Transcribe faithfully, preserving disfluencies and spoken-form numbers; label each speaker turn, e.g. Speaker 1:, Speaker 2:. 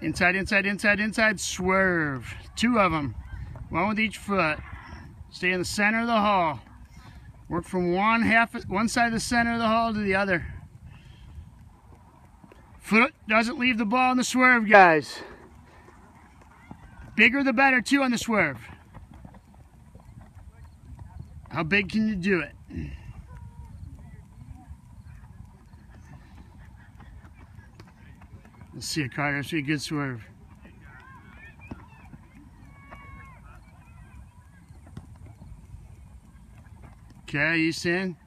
Speaker 1: Inside, inside, inside, inside, swerve. Two of them. One with each foot. Stay in the center of the hall. Work from one half, one side of the center of the hall to the other. Foot doesn't leave the ball in the swerve, guys. Bigger the better, too, on the swerve. How big can you do it? Let's see it, Carter. Let's see a good swerve. Okay, Easton.